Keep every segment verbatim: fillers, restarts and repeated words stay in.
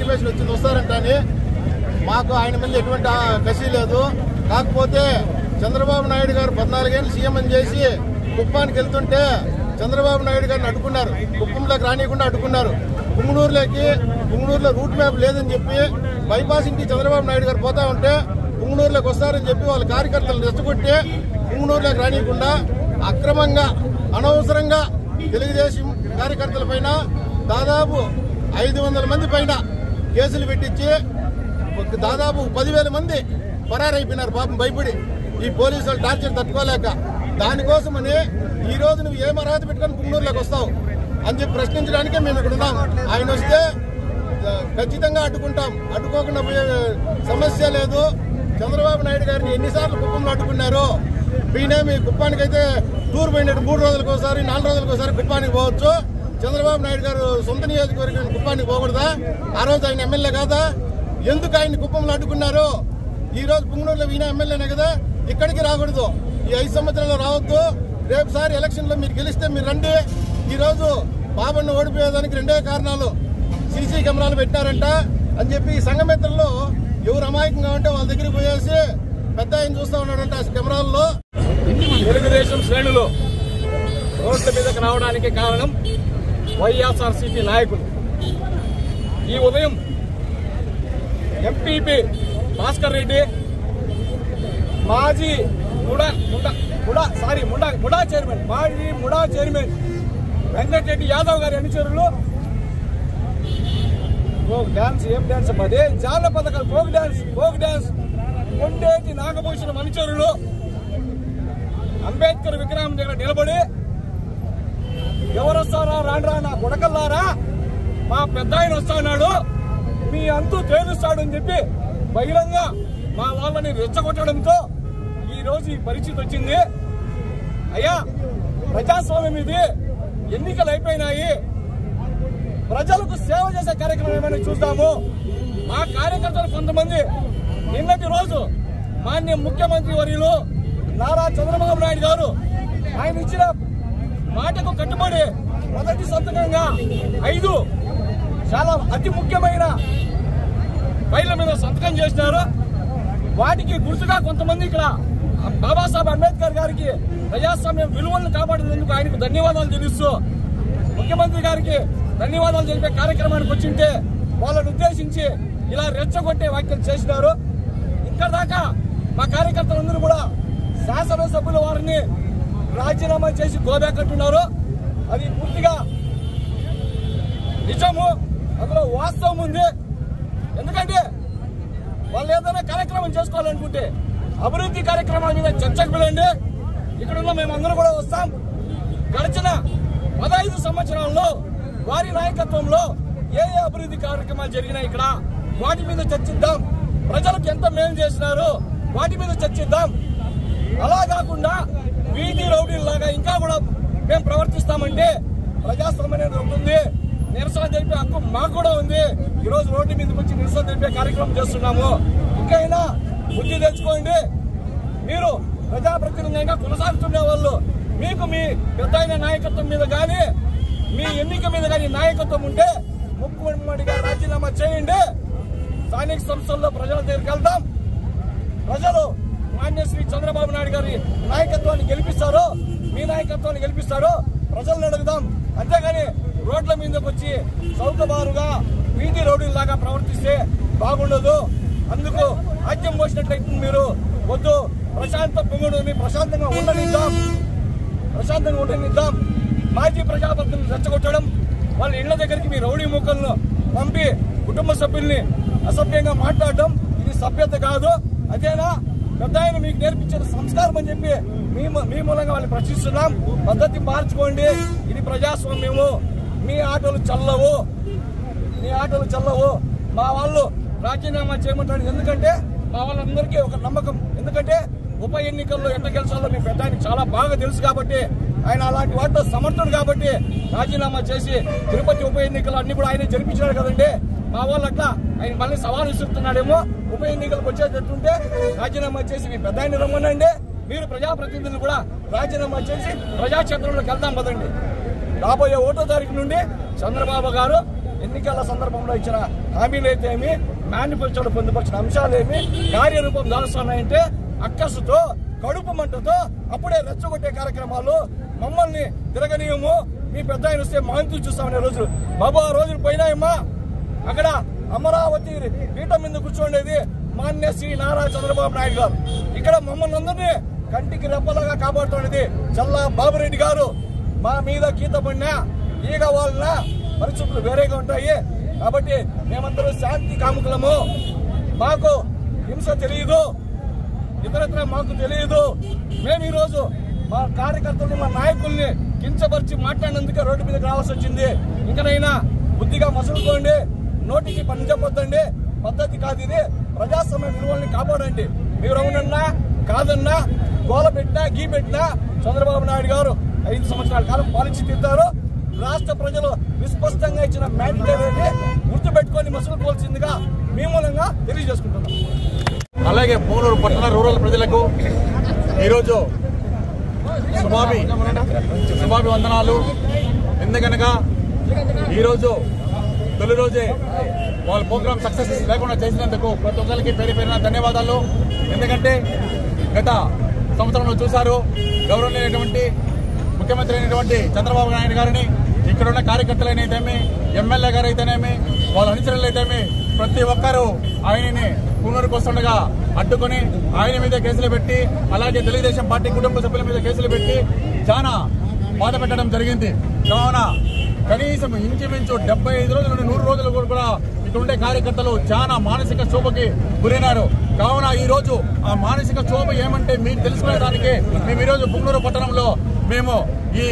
Intimation వచ్చింది వస్తారంటని. మాకు ఆయన మీద ఎటువంటి కసి లేదు. కాకపోతే చంద్రబాబు నాయుడు గారు పద్నాలుగేళ్ళు సీఎం అని చేసి కుప్పానికి వెళ్తుంటే చంద్రబాబు నాయుడు గారిని అడ్డుకున్నారు. కుప్పంలోకి రానియకుండా అడ్డుకున్నారు. పుంగనూరులోకి పుంగనూరులో రూట్ మ్యాప్ లేదని చెప్పి బైపాస్ ఇంటికి చంద్రబాబు నాయుడు గారు పోతా ఉంటే పుంగనూరులోకి వస్తారని చెప్పి వాళ్ళ కార్యకర్తలను రెచ్చగొట్టి పుంగనూరులోకి రానియకుండా అక్రమంగా అనవసరంగా తెలుగుదేశం కార్యకర్తల పైన దాదాపు ఐదు వందల మంది పైన కేసులు పెట్టించి దాదాపు పదివేల మంది పరారైపోయినారు పాపం భయపడి ఈ పోలీసులు టార్చర్ తట్టుకోలేక. దానికోసమని ఈ రోజు నువ్వు ఏం అర్హత పెట్టుకొని పుంగనూరులోకి వస్తావు అని చెప్పి ప్రశ్నించడానికే మేము ఇక్కడ ఉన్నాం. ఆయన వస్తే ఖచ్చితంగా అడ్డుకుంటాం. అడ్డుకోకుండా పోయే సమస్య లేదు. చంద్రబాబు నాయుడు గారిని ఎన్నిసార్లు కుప్పంలో అడ్డుకున్నారు. ఈయన మీ కుప్పానికి అయితే టూర్ పోయినట్టు మూడు రోజులకు ఒకసారి నాలుగు రోజులకు ఒకసారి కుప్పానికి పోవచ్చు. చంద్రబాబు నాయుడు గారు సొంత నియోజకవర్గం కుప్పానికి పోకూడదా? ఆ రోజు ఆయన ఎమ్మెల్యే కాదా? ఎందుకు ఆయన కుప్పంలో అడ్డుకున్నారు? ఈ రోజు పుంగనూరులో ఈయన ఎమ్మెల్యేనే కదా, ఇక్కడికి రాకూడదు. ఈ ఐదు సంవత్సరాల్లో రావద్దు. రేపు సారి ఎలక్షన్ లో మీరు గెలిస్తే మీరు రండి. ఈ రోజు బాబుని ఓడిపోయేదానికి రెండే కారణాలు, సీసీ కెమెరాలు పెట్టినారంట అని చెప్పి ఈ సంఘమిత్రుల్లో ఎవరు అమాయకంగా ఉంటే వాళ్ళ దగ్గరికి పోయేసి పెద్ద ఆయన చూస్తా ఉన్నాడంట ఆ కెమెరాల్లో. తెలుగుదేశం శ్రేణులు రోడ్ల మీదకి రావడానికి కారణం వైఎస్ఆర్సీపీ నాయకులు. ఈ ఉదయం ఎంపీపీ భాస్కర్ రెడ్డి, మాజీ MUDA MUDA MUDA sorry MUDA MUDA chairman మాజీ ముడా చైర్మన్ వెంకటరెడ్డి యాదవ్ గారి అనుచరులు ఫోక్ డాన్స్ ఏం డాన్స్ అదే జానపద folk dance folk dance Kondeti Nagabhushanam అనుచరులు అంబేద్కర్ విగ్రహం దగ్గర నిలబడి ఎవరొస్తారా రాండ్రా నా కొడకల్లారా, మా పెద్ద ఆయన వస్తున్నాడు, మీ అంతు తేలుస్తాడు అని చెప్పి బహిరంగ మా వాళ్ళని రెచ్చగొట్టడంతో ఈ రోజు ఈ పరిస్థితి వచ్చింది. అయ్యా, ప్రజాస్వామ్యం ఇది, ఎన్నికలు అయిపోయినాయి, ప్రజలకు సేవ చేసే కార్యక్రమం ఏమైనా చూద్దాము. మా కార్యకర్తలు కొంతమంది నిన్నటి రోజు మాన్య ముఖ్యమంత్రి వర్యులు నారా చంద్రబాబు నాయుడు గారు ఆయన ఇచ్చిన మాటకు కట్టుబడి మొదటి సంతకంగా ఐదు చాలా అతి ముఖ్యమైన ఫైళ్ల మీద సంతకం చేసినారు. వాటికి గుర్తుగా కొంతమంది ఇక్కడ బాబాసాహెబ్ అంబేద్కర్ గారికి ప్రజాస్వామ్యం విలువలను కాపాడినందుకు ఆయనకు ధన్యవాదాలు తెలుస్తూ ముఖ్యమంత్రి గారికి ధన్యవాదాలు తెలిపే కార్యక్రమానికి వచ్చింటే వాళ్ళని ఉద్దేశించి ఇలా రెచ్చగొట్టే వ్యాఖ్యలు చేసినారు. ఇక్కడ దాకా మా కార్యకర్తలందరూ కూడా శాసనసభ్యుల వారిని రాజీనామా చేసి గోబ్యాకంటున్నారు. అది పూర్తిగా నిజము, అందులో వాస్తవం ఉంది. ఎందుకంటే వాళ్ళు ఏదైనా కార్యక్రమం చేసుకోవాలనుకుంటే అభివృద్ధి కార్యక్రమాల మీద చర్చకు పిలండి. ఇక్కడున్న మేమందరూ కూడా వస్తాం. గడిచిన పదహైదు సంవత్సరాల్లో వారి నాయకత్వంలో ఏ ఏ అభివృద్ధి కార్యక్రమాలు జరిగినాయి ఇక్కడ వాటి మీద చర్చిద్దాం. ప్రజలకు ఎంత మేలు చేసినారు వాటి మీద చర్చిద్దాం. అలా కాకుండా వీధి రౌడీలాగా ఇంకా కూడా మేము ప్రవర్తిస్తామంటే ప్రజాస్వామ్యం అనేది ఉంటుంది. నిరసన తెలిపే హక్కు మాకు కూడా ఉంది. ఈ రోజు రోడ్డు మీదకి వచ్చి నిరసన తెలిపే కార్యక్రమం చేస్తున్నాము. ఇంకైనా బుద్ధి తెచ్చుకోండి. మీరు ప్రజాప్రతినిధులుగా కొనసాగుతున్న వాళ్ళు మీకు మీ పెద్ద నాయకత్వం మీద కానీ మీ ఎన్నిక మీద కానీ నాయకత్వం ఉంటే ముఖ్యమంత్రిగా రాజీనామా చేయండి. స్థానిక సంస్థల్లో ప్రజల దగ్గరికి వెళ్తాం. ప్రజలు మాన్య శ్రీ చంద్రబాబు నాయుడు గారి నాయకత్వాన్ని గెలిపిస్తారో మీ నాయకత్వాన్ని గెలిపిస్తారో ప్రజలను అడుగుదాం. అంతేగాని రోడ్ల మీదకి వచ్చి చౌకబారుగా వీధి రౌడీలాగా ప్రవర్తిస్తే బాగుండదు. అందుకు ఆజ్యం పోసినట్లయితే మీరు వద్దు. ప్రశాంత పొంగుడుని ప్రశాంతంగా ఉండనిద్దాం ప్రశాంతంగా ఉండనిద్దాం మాజీ ప్రజాప్రతినిధులను రెచ్చగొట్టడం, వాళ్ళ ఇళ్ల దగ్గరికి మీ రౌడీ ముక్కలను పంపి కుటుంబ సభ్యుల్ని అసభ్యంగా మాట్లాడడం ఇది సభ్యత కాదు. అదేనా పెద్ద ఆయన మీకు నేర్పించిన సంస్కారం అని చెప్పి మీ మీ మూలంగా వాళ్ళు ప్రశ్నిస్తున్నాం. పద్ధతి మార్చుకోండి. ఇది ప్రజాస్వామ్యము. మీ ఆటలు చల్లవు మీ ఆటలు చల్లవు మా వాళ్ళు రాజీనామా చేయమంటాడు. ఎందుకంటే మా వాళ్ళందరికీ ఒక నమ్మకం. ఎందుకంటే ఉప ఎన్నికల్లో ఎంత గెలిచాలో మీ పెద్ద ఆయన చాలా బాగా తెలుసు కాబట్టి ఆయన అలాంటి వాటిలో సమర్థుడు కాబట్టి రాజీనామా చేసి తిరుపతి ఉప ఎన్నికలు అన్ని కూడా ఆయన జరిపించాడు కదండి. మా వాళ్ళు అట్లా ఆయన మళ్ళీ సవాలు విసురుతున్నాడేమో. ఉప ఎన్నికలకు వచ్చేటట్టుంటే రాజీనామా చేసి మీ పెద్ద ఆయన రమ్మనండి. మీరు ప్రజాప్రతినిధులు కూడా రాజీనామా చేసి ప్రజాక్షేత్రంలోకి వెళ్దాం పదండి. రాబోయే ఒకటో తారీఖు నుండి చంద్రబాబు గారు ఎన్నికల సందర్భంలో ఇచ్చిన హామీలు అయితే ఏమి, మేనిఫెస్టోలో పొందుపరిచిన అంశాలేమి కార్యరూపం దాలుస్తున్నాయంటే అక్కసుతో కడుపు మంటతో అప్పుడే రెచ్చగొట్టే కార్యక్రమాలు మమ్మల్ని తిరగనీయము, మీ పెద్ద ఆయన వస్తే మాంతులు చూస్తామనే రోజులు బాబు ఆ రోజులు పోయినాయమ్మా. అక్కడ అమరావతి పీఠం మీద కూర్చోండేది మాన్య శ్రీ నారా చంద్రబాబు నాయుడు గారు. ఇక్కడ మమ్మల్ని అందరినీ కంటికి రెప్పలాగా కాపాడుతున్నది చల్లా బాబురెడ్డి గారు. మా మీద గీత పడినా ఈగ వాళ్ళ పరిస్థితులు వేరేగా ఉంటాయి. కాబట్టి మేమందరూ శాంతి కాముకులము, మాకు హింస తెలియదు, ఇతరత్ర మాకు తెలియదు. మేము ఈరోజు మా కార్యకర్తల్ని మా నాయకుల్ని కించపరిచి మాట్లాడినందుకే రోడ్డు మీదకి రావాల్సి వచ్చింది. ఇంకనైనా బుద్ధిగా మసులుకోండి, నోటికి పని చెప్పొద్దండి, పద్ధతి కాదు ఇది. ప్రజాస్వామ్య విలువల్ని కాపాడండి. మీరు అవునన్నా కాదన్నా గోల పెట్టినా గీ పెట్టినా చంద్రబాబు నాయుడు గారు ఐదు సంవత్సరాల కాలం పాలించి తీరుతారు. రాష్ట్ర ప్రజలు విస్పష్టంగా ఇచ్చిన మ్యాండేటరీని గుర్తుపెట్టుకొని మసులుకోవాల్సిందిగా మీ మూలంగా తెలియజేసుకుంటున్నాం. అలాగే పుంగనూరు పట్టణ రూరల్ ప్రజలకు ఈరోజు శుభాభి శుభాభి వందనాలు. ఎందుకనగా ఈరోజు తొలి రోజే వాళ్ళ ప్రోగ్రామ్ సక్సెస్ లేకుండా చేసినందుకు ప్రతి ఒక్కరికి పేరు పేరున ధన్యవాదాలు. ఎందుకంటే గత సంవత్సరంలో చూశారు గౌరవనీయులైనటువంటి ముఖ్యమంత్రి అయినటువంటి చంద్రబాబు నాయుడు గారిని, ఇక్కడున్న కార్యకర్తలైతేమి, ఎమ్మెల్యే గారు అయితేనేమి, వాళ్ళ అనుచరులు అయితేమి ప్రతి ఒక్కరూ ఆయనని పుంగనూరుకు వస్తుండగా అడ్డుకొని ఆయన మీద కేసులు పెట్టి, అలాగే తెలుగుదేశం పార్టీ కుటుంబ సభ్యుల మీద కేసులు పెట్టి చాలా బాధ పెట్టడం జరిగింది. కావున కనీసం ఇంచుమించు డెబ్బై ఐదు రోజుల నుండి నూరు రోజులు కూడా ఇక్కడ ఉండే కార్యకర్తలు చాలా మానసిక క్షోభకి గురైనారు. కావున ఈ రోజు ఆ మానసిక క్షోభ ఏమంటే మీకు తెలుసుకునేదానికి మేము ఈరోజు పుంగనూరు పట్టణంలో మేము ఈ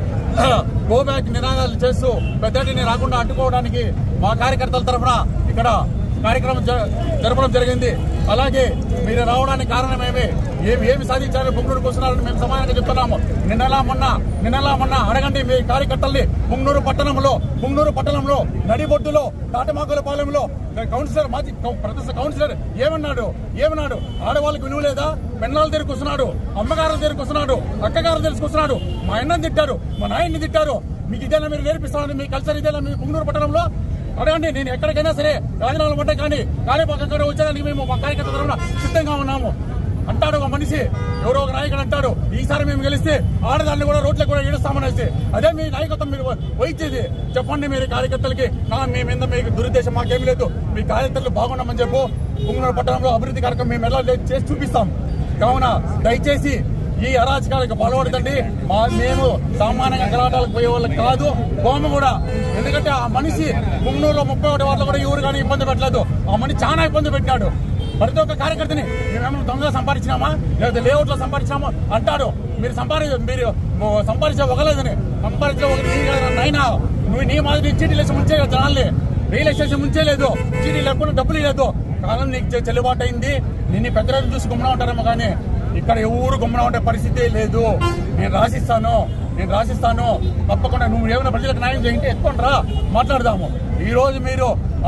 గో బ్యాక్ నినాదాలు చేస్తూ పెద్దటిని రాకుండా అడ్డుకోవడానికి మా కార్యకర్తల తరఫున ఇక్కడ కార్యక్రమం జరపడం జరిగింది. అలాగే మీరు రావడానికి కారణమేమి, ఏమి ఏమి సాధించారని పుంగనూరుకు వస్తున్నారని మేము సమానంగా చెప్తున్నాము. నిన్నలా మొన్న నిన్నలా మొన్న అడగండి మీ కార్యకర్తల్ని. పుంగనూరు పట్టణంలో పుంగనూరు పట్టణంలో నడిబొడ్డులో తాటమాకుల పాలెంలో కౌన్సిలర్ మాజీ ప్రతి కౌన్సిలర్ ఏమన్నాడు ఏమన్నాడు ఆడవాళ్ళకి విలువ లేదా? పెన్నాల దగ్గరికి వస్తున్నాడు, అమ్మగారుల దగ్గరికి వస్తున్నాడు, అక్కగారుల దగ్గరికి వస్తున్నాడు. మా అన్నని తిట్టారు, మా నాయన్ని తిట్టారు. మీకు ఇదేనా మీరు నేర్పిస్తామని మీ కల్చర్ ఇదేనా మీ పుంగనూరు పట్టణంలో? అడగండి. నేను ఎక్కడికైనా సరే రాజీనామాలు పడ్డా కానీ కాళీపాకంగా వచ్చేదానికి మేము మా కార్యకర్త తరఫున సిద్ధంగా ఉన్నాము అంటాడు ఒక మనిషి. ఎవరో ఒక నాయకుడు అంటాడు ఈసారి మేము గెలిస్తే ఆడదాన్ని కూడా రోడ్లకు కూడా ఈడుస్తామనేసి. అదే మీ నాయకత్వం మీరు వహించేది? చెప్పండి మీరు కార్యకర్తలకి. మీ మీద మీకు దురుద్దేశం మాకేమీ లేదు. మీ కార్యకర్తలు బాగున్నామని చెప్పు. పుంగనూరు పట్టణంలో అభివృద్ధి కార్యక్రమం మేము ఎలా చేసి చూపిస్తాం. కావున దయచేసి ఈ అరాచకాలకు పాల్పడతండి. మా మేము సామాన్యంగా గలాటాలకు పోయే వాళ్ళకి కాదు, బొమ్మ కూడా. ఎందుకంటే ఆ మనిషి పుంగనూరులో ముప్పై ఒకటి వాళ్ళు కూడా ఎవరు కానీ ఇబ్బంది పెట్టలేదు. ఆ మనిషి చాలా ఇబ్బంది పెట్టినాడు ప్రతి ఒక్క కార్యకర్తని. మేమేమన్నా దొంగగా సంపాదించినామా లేదా లేఅవుట్లో సంపాదించినామా అంటాడు. మీరు సంపాది మీరు సంపాదించే ఒకలేదని సంపాదించే ఒకటి నైనా నువ్వు నీ మాదిరి చీటీలు వేసి ముంచే జనాల్ని రియల్ ఎస్టేట్ ముంచే లేదు, చీటీ లేకుండా డబ్బులు లేదు. కాలం నీకు చెల్లుబాటు అయింది. నిన్ను పెద్ద రోజు చూసి గుమ్మనా ఉంటారేమో కానీ ఇక్కడ ఎవరు గుమ్మనా ఉండే పరిస్థితే లేదు. నేను రాసిస్తాను నేను రాసిస్తాను తప్పకుండా. నువ్వు ఏమైనా ప్రజలకు న్యాయం చేయంటే ఎత్తుకొని రా, మాట్లాడదాము. ఈ రోజు మీరు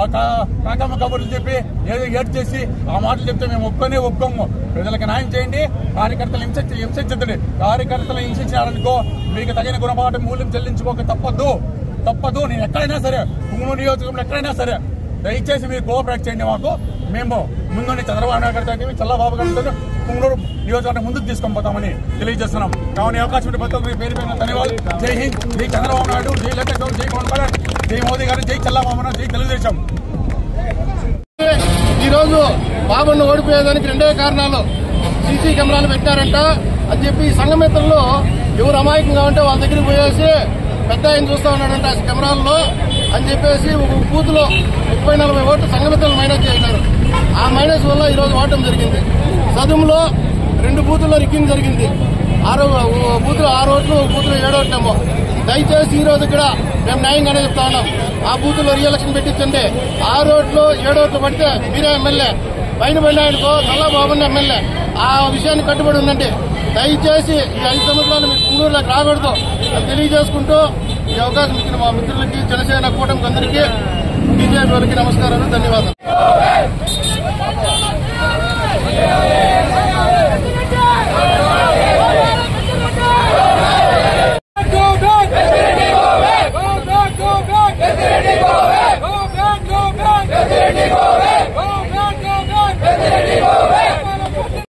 కాకమ్మ కబుర్లు చెప్పి ఏదో ఏడు చేసి ఆ మాటలు చెప్తే మేము ఒప్పుకొని ఒప్పుకోము. ప్రజలకు న్యాయం చేయండి. కార్యకర్తలు హింస హింసించండి. కార్యకర్తలు హింసించారనుకో మీకు తగిన గుణపాఠం మూల్యం చెల్లించుకోక తప్పదు తప్పదు నేను ఎక్కడైనా సరే పుంగనూరు నియోజకవర్గంలో ఎక్కడైనా సరే దయచేసి మీరు కోఆపరేట్ చేయండి మాకు. మేము ముందుండి చంద్రబాబు నాయుడు గారితో చల్లబాబు గారితో పుంగనూరు నియోజకవర్గం ముందుకు తీసుకొని పోతామని తెలియజేస్తున్నాం. కావున అవకాశం ప్రతి ఒక్కరికి పేరు పేరు ధన్యవాదాలు. జై హింద్, జై చంద్రబాబు నాయుడు, జై లలిత గౌడ్, జై పవన్ కళ్యాణ్, జై మోదీ గారు, జై చల్లబాబు, జై తెలుగుదేశం. ఈ రోజు బాబును ఓడిపోయేదానికి రెండే కారణాలు. సీసీ కెమెరాలు పెట్టారంట అని చెప్పి ఈ సంఘమిత్రులు ఎవరు అమాయకంగా ఉంటే వాళ్ళ దగ్గరికి పోయేసి పెద్ద ఆయన చూస్తా ఉన్నాడంట కెమెరాల్లో అని చెప్పేసి ఒక బూత్ లో ముప్పై నలభై ఓట్లు సంఘమిత్రులు మైనస్ చేశారు. ఆ మైనస్ వల్ల ఈ రోజు ఓటం జరిగింది. సదుములో రెండు బూతుల్లో రిగ్గింగ్ జరిగింది. ఆరో బూతులు ఆరు ఓట్లు, ఒక బూతులో ఏడు ఓట్లేమో. దయచేసి ఈ రోజు ఇక్కడ మేము న్యాయంగానే చెప్తా ఉన్నాం. ఆ బూతుల్లో రీఎలక్షన్ పెట్టించండి. ఆరు ఓట్లు ఏడు ఓట్లు పడితే మీరే ఎమ్మెల్యే, పైన పడినాయనుకో చల్లబాబుని ఎమ్మెల్యే. ఆ విషయాన్ని కట్టుబడి ఉందండి. దయచేసి ఈ ఐదు సంవత్సరాలు మీ పుంగనూరులోకి రాకూడదు అని తెలియజేసుకుంటూ ఈ అవకాశం ఇచ్చిన మా మిత్రులకి, జనసేన కూటమికి అందరికీ, బీజేపీ వాళ్ళకి నమస్కారాలు, ధన్యవాదాలు.